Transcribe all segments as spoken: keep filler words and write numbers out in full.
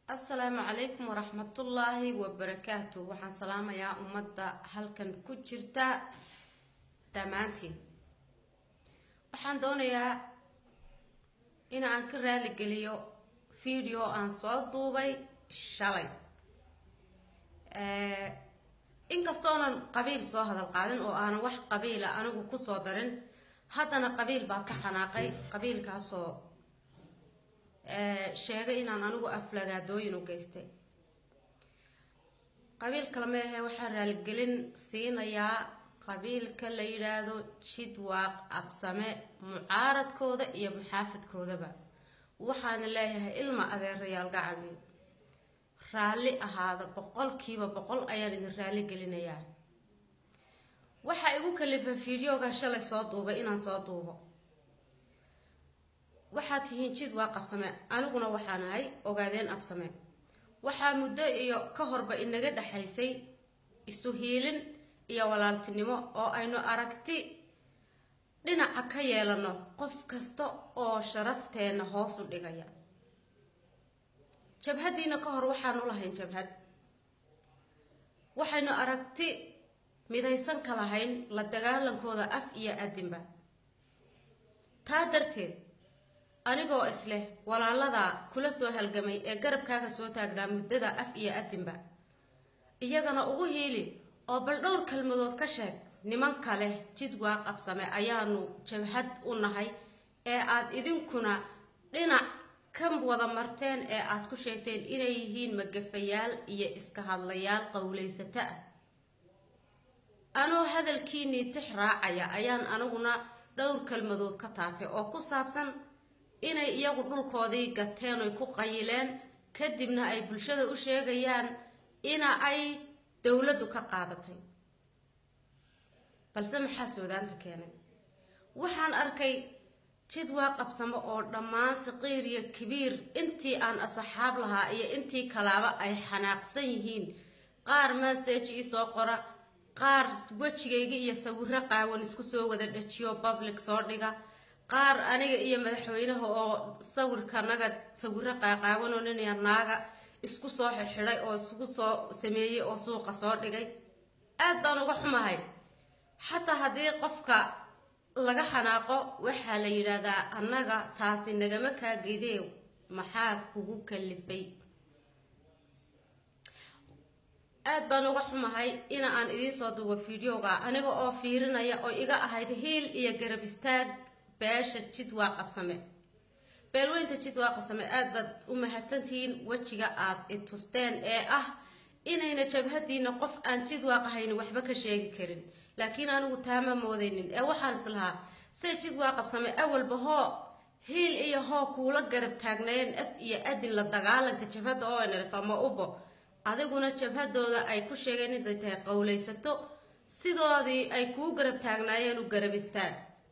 السلام عليكم ورحمة الله وبركاته. وحن سلام يا أمدا هلكن كجرتا دمانتي. وحن دونيا إن أنكر رالي فيديو عن صوت دوبي شالي. أه إن كستونا قبيل صو هذا القادن وأنا وح قبيلة أنا وكسو درن هذا أنا قبيل باك حناقي قبيل كاسو sheegay inaan anigu aflagaadooyin u geystay qabiil kalmeehe waxaan raalgelin siinayaa qabiilka la yiraahdo Jidwaaq Absame mucaaradkooda iyo muxaafadkoodaba waxaan leeyahay ilma adeerayaal gacali raali ahaada boqolkiiba boqol ayaan idin raali gelinayaa waxa igu kalifay fiidiyooga shalay soo duubay inaan soo duubo waxaad tihiin Jidwaaq Absame aniguna waxaan ahay ogaadeen Absame waxa muddo iyo ka horba inaga dhaxaysay isu hiilin iyo walaaltinimo oo aynu aragti dhinaca ka yeelano qof kasta oo sharafteena hoos u dhigaya jabhadiina ka hor waxaan u lahayn jabhad waxaynu aragti midaysan ka lahayn la dagaalankooda af iyo adinba taa darteed anigoo isle walaalada kula soo halgamay ee garabkaaga soo taagnaa muddada af iyo adinba iyagana ugu hiili oo bal dhowr kalmadood ka sheeg niman kale Jidwaaq Absame ayaanu jabhad u nahay ee aad idinkuna dhinac ka wada marteen ee aad ku sheegteen inay yihiin magafayaal iyo iska hadlayaal qowleysata anoo hadalkiini tixraacaya ayaan aniguna dhowr kalmadood ka taabtay oo ku saabsan inay iyagu dhulkoodii gateen oo ku qayileen kadibna ay bulshada u sheegayaan ina ay dawladdu ka qaadatay balse maxaa Suudaanta keenay waxaan arkay Jidwaaq Absame oo dhammaan saqiir iyo kabiir intii aan asxaab lahaa iyo intii kalaaba ay xanaaqsan yihiin qaar message ii soo qora qaar wajigayga iyo sawirro qaawan isku soo wada dhajiyo public soo dhiga qaar aniga iyo madaxweynaha oo sawirka naga sawirro qaaqaawan oo nin naaga isku soo xirxiray oo isku soo sameeyay oo suuqa soo dhigay aad baan uga xumahay xataa hadii qofka laga xanaaqo waxa la yiraahdaa annaga taasi nagama ka geedeeyo maxaa kugu kalifay aad baan uga xumahay in aan idin soo duubo fiidiyooga aniga oo fiirinaya oo iga ahayd heel iyo garab istaag beesha Jidwaaq Absame beelweynta Jidwaaq Absame aad bad u mahadsantiin wajiga aad itusteen ee ah inayna jabhadiina qof aan Jidwaaq ahayn waxba ka sheegi karin laakiin anigu taama moodeynin ee waxaan islahaa si Jidwaaq Absame awalba hoo heel iyo hoo kuula garab taagnayeen af iyo adin la dagaalanka jabhada oo aan fahmo ubo adiguna jabhadooda ay ku sheegeen inay tahay qowleysato sidoodii ay ku garab taagnaayeen u garab istaag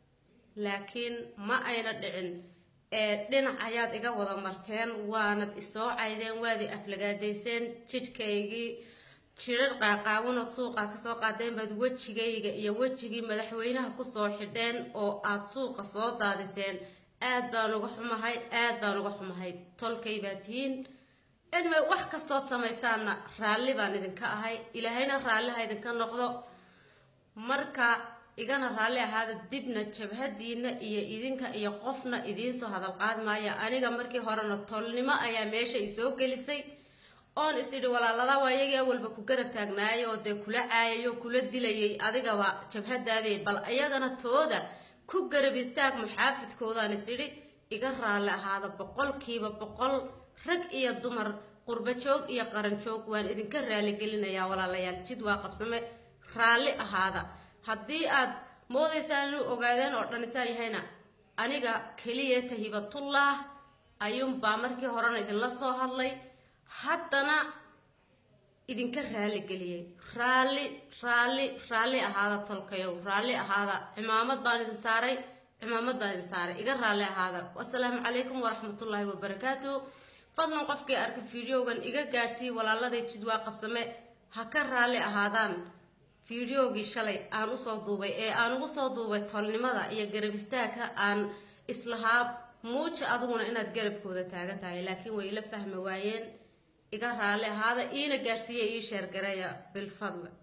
laakiin ma ayna dhicin ee dhinac ayaad iga wada marteen waanad isoo caydeen waadi aflagaadeyseen jidhkaygii jirar qaaqaawan oo suuqa ka soo qaadeen baad wajigayga iyo wajigii madaxweynaha ku soo xidheen oo aad suuqa soo daadiseen aad baan uga xumahay aad baan uga xumahay tolkay baatiyin ilma wax kastoo samaysaana raalli baan idinka ahay ilaahayna raalli ha idinka noqdo marka igana raalli ahaada dibna jabhadiina iyo idinka iyo qofna idin soo hadal qaadmaya aniga markii horena tolnimo ayaa meesha isoo gelisay oon isiri walaalada waayagii awalba ku garab taagnaayo oo de kula caayayo kula dilayay adigaba jabhadaadii bal ayagana tooda ku garab istaag muxaafadkoodaan isiri iga raalli ahaada boqolkiiba boqol rag iyo dumar qurba joog iyo qaran joog waan idinka raalli gelinayaa walaalayaal Jidwaaq Absame raalli ahaada haddii aad moodaysaan inuu ogaadeen oo dhan isaa yahayna aniga kaliya tahibatullah ayuun baa markii horena idinla soo hadlay haddana idinka raalli geliyay raalli raalli raalli ahaada tolkayow raalli ahaada cimaamad baan idin saaray cimaamad baan idin saaray iga raalli ahaada wassalaamu calaykum waraxmatullaahi wabarakaatuh fadlan qofkii arkay fiidiyoogan iga gaarsii walaalada Jidwaaq Absame ha ka raalli ahaadaan fiidiyoogii shalay aan u soo duubay ee aan ugu soo duubay tolnimada iyo garab istaagka aan islahaab muuja aduguna inaad garabkooda taagan tahay laakiin way la fahmi waayeen iga raali ahaada iina gaarsiiya ii sheergaraya bilfadle